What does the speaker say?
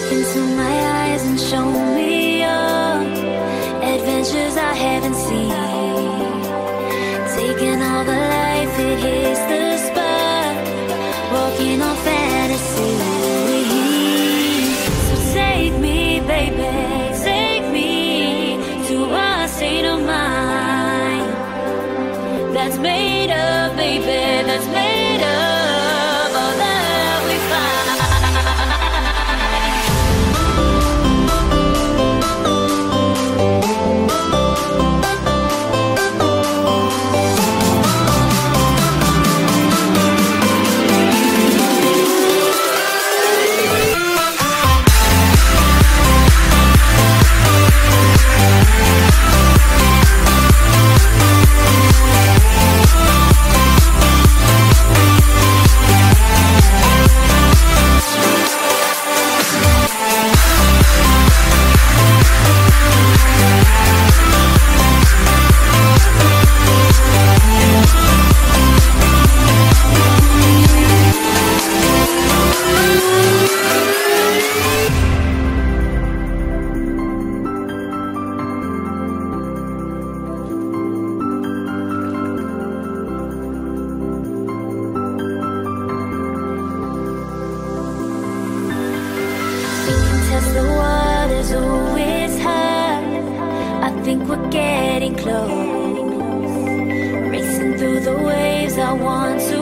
into my eyes and show me your adventures I haven't seen. Taking all the life, it hits the spot. Walking on fantasy. So take me, baby, take me to a state of mind that's made of, baby, that's made of all that we find. Test the waters, oh, it's hot. I think we're getting close. Racing through the waves, I want to